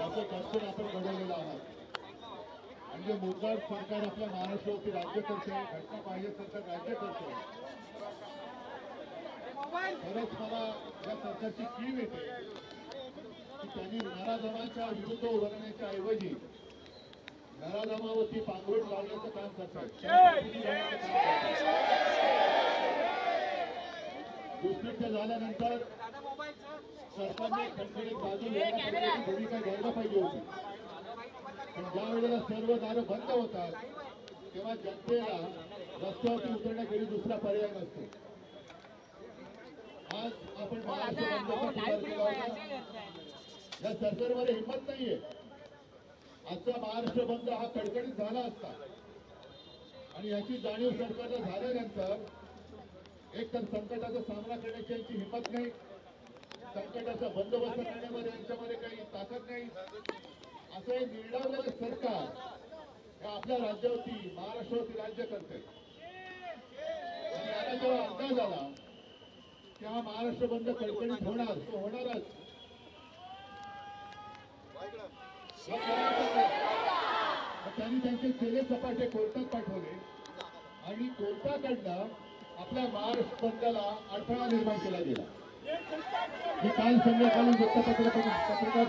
असं दर्शन आपण घडवलेलं आहात. म्हणजे मुद्दाम सरकार आपल्या महाराष्ट्रावरती राज्य करते, घटना पाहिजे सरकार राज्य करते. खरंच मला या सरकारची कीव येते की त्यांनी नराधमाच्या विरुद्ध उभारण्याच्या ऐवजी नराधमावरती पांघरुण लावण्याचं काम करतात. दुष्कृत्य झाल्यानंतर सरकारने खडखडीत बाजू घेण्याची भूमिका घ्यायला पाहिजे होती. पण ज्या वेळेला सर्व दारं बंद होतात तेव्हा जनतेला रस्त्यावरती उतरण्याखेरी दुसरा पर्याय नसतो. आज आपण या सरकारमध्ये हिंमत नाहीये. आजचा महाराष्ट्र बंद हा कडकडीत झाला असता आणि याची जाणीव सरकारला झाल्यानंतर एक तर संकटाचा सामना करण्याची यांची हिंमत नाही, संकटाचा बंदोबस्त करण्यामध्ये यांच्यामध्ये काही ताकद नाही. असं हे निर्डावलेलं सरकार हे आपल्या राज्यावरती महाराष्ट्रावरती राज्य करते. आणि याला जेव्हा अंदाज आला की हा महाराष्ट्र बंद कडकडीत होणार, तो होणारच. त्यांनी त्यांचे केले सपाटे कोर्टात पाठवले आणि कोर्टाकडनं आपल्या महाराष्ट्र बंदला अडथळा निर्माण केला गेला. मी काल संध्याकाळी पत्रकार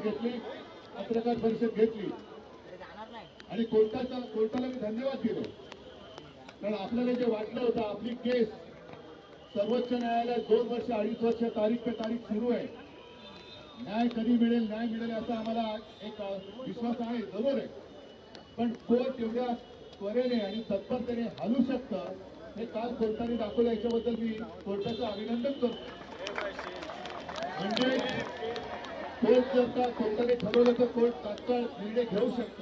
परिषद घेतली आणि कोर्टाला मी धन्यवाद दिले. कारण आपल्याला जे वाटलं होतं आपली केस सर्वोच्च न्यायालयात 2 वर्ष 2.5 वर्ष तारीख पे तारीख सुरू आहे, न्याय कधी मिळेल असा आम्हाला एक विश्वास आहे, जरूर आहे. पण कोर्ट एवढ्या त्वरेने आणि तत्परतेने हलू शकतं हे काल कोर्टाने दाखवलं. याच्याबद्दल मी कोर्टाचं अभिनंदन करतो. म्हणजे कोर्ट जर का कोर्टाने ठरवलं तर कोर्ट तात्काळ निर्णय घेऊ शकतं.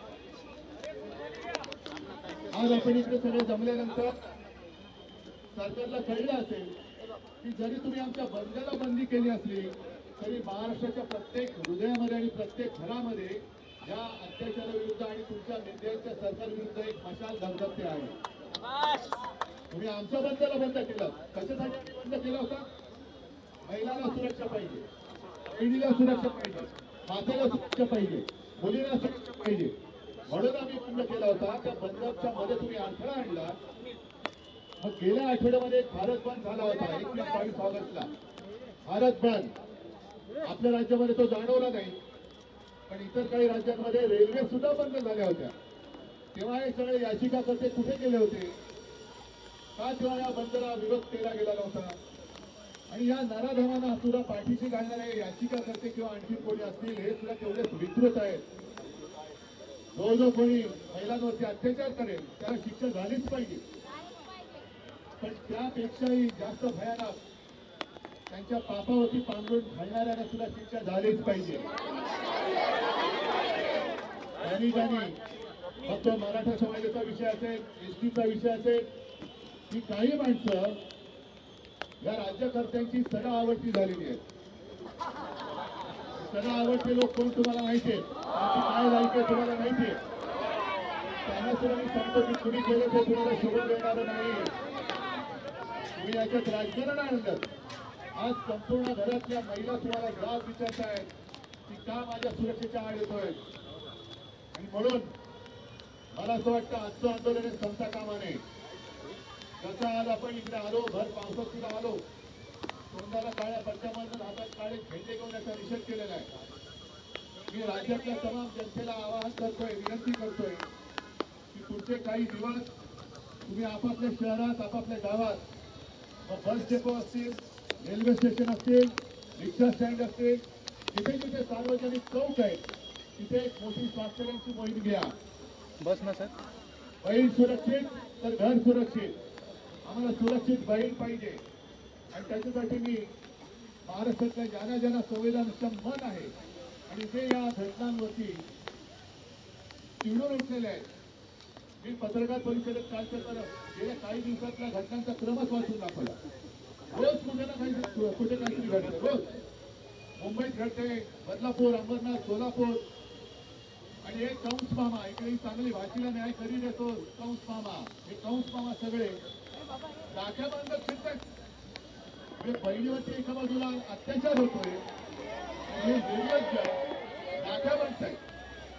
आज आपण इकडे सगळे जमल्यानंतर सरकारला कळलं असेल की जरी तुम्ही आमच्या बंदला बंदी केली असली तरी महाराष्ट्राच्या प्रत्येक हृदयामध्ये आणि प्रत्येक घरामध्ये या अत्याचाराविरुद्ध आणि तुमच्या नेत्यांच्या सरकारविरुद्ध एक मशाल धगधगते आहे. तुम्ही आमच्या बंदला बंद केलं. कशासाठी बंद केला होता? महिलांना सुरक्षा पाहिजे, बहिणीला सुरक्षा पाहिजे, मातेला सुरक्षा पाहिजे, मुलीला सुरक्षा पाहिजे म्हणून आम्ही बंद केला होता. त्या बंदच्या मध्ये तुम्ही अडथळा आणला. मग गेल्या आठवड्यामध्ये भारत बंद झाला होता 21-22 ऑगस्टला. भारत बंद आपल्या राज्यामध्ये तो जाणवला नाही, पण इतर काही राज्यांमध्ये रेल्वे सुद्धा बंद झाल्या होत्या. तेव्हा हे सगळे याचिकाकर्ते कुठे गेले होते? का तेव्हा या बंदला विरोध केला गेला नव्हता? आणि या नराधमांना सुद्धा पाठीशी घालणारे याचिकाकर्ते किंवा आणखी कोणी असतील हे सुद्धा तेवढेच विकृत आहेत. जो कोणी महिलांवरती अत्याचार करेल त्याला शिक्षा झालीच पाहिजे. पण त्यापेक्षाही जास्त भयानक त्यांच्या पापावरती पांघरून घालणाऱ्यांना सुद्धा शिक्षा झालीच पाहिजे. मग तो मराठा समाजाचा विषय असेल, एसटीचा विषय असेल, ही काही माणसं या राज्यकर्त्यांची सडा आवडती झालेली आहेत. सडा आवडते लोक कोण तुम्हाला माहिती आहे? त्यांची काय लायकी आहे तुम्हाला माहिती आहे? त्यांना सुद्धा मी सांगतो की तुम्ही केलं ते तुम्हाला शोभा देणार नाही. तुम्ही याच्यात राजकारण आणलं. आज संपूर्ण घरातल्या महिला तुम्हाला जाब विचारतायत की का माझ्या सुरक्षेच्या आड येतोय. आणि म्हणून मला असं वाटतं आजचं आंदोलन हे संपता कामा नये. जसं आज आपण इकडे आलो, भर पावसात सुद्धा आलो, तोंडाला काळ्या पट्ट्यामधून हातात काळे झेंडे घेऊन याचा निषेध केलेला आहे. मी राज्यातल्या तमाम जनतेला आवाहन करतोय, विनंती करतोय की पुढचे काही दिवस तुम्ही आपापल्या शहरात, आपापल्या गावात, बस डेपो असतील, रेल्वे स्टेशन असतील, रिक्षा स्टँड असतील, जिथे जिथे सार्वजनिक चौक आहे तिथे एक मोठी स्वाक्षऱ्यांची मोहीम घ्या. बस ना सर. बहीण सुरक्षित तर घर सुरक्षित. आम्हाला सुरक्षित बहीण पाहिजे आणि त्याच्यासाठी मी महाराष्ट्रातल्या ज्यांना संवेदनक्षम मन आहे आणि जे या घटनांवरती चिडून उठलेले आहेत. मी पत्रकार परिषदेत कालच्या गेल्या काही दिवसातल्या घटनांचा क्रमच वाचून दाखवला. रोज कुठे काहीतरी घडतं. रोज मुंबईत घडते, बदलापूर, अंबरनाथ, सोलापूर. आणि एक कंस मामा इकडे चांगली भाषेला न्याय करी देतो. कंस मामा, हे कंस मामा सगळे राख्या बांधत फिरतात. म्हणजे बहिणीवरती एका बाजूला अत्याचार होतोय आणि हे निर्लज्ज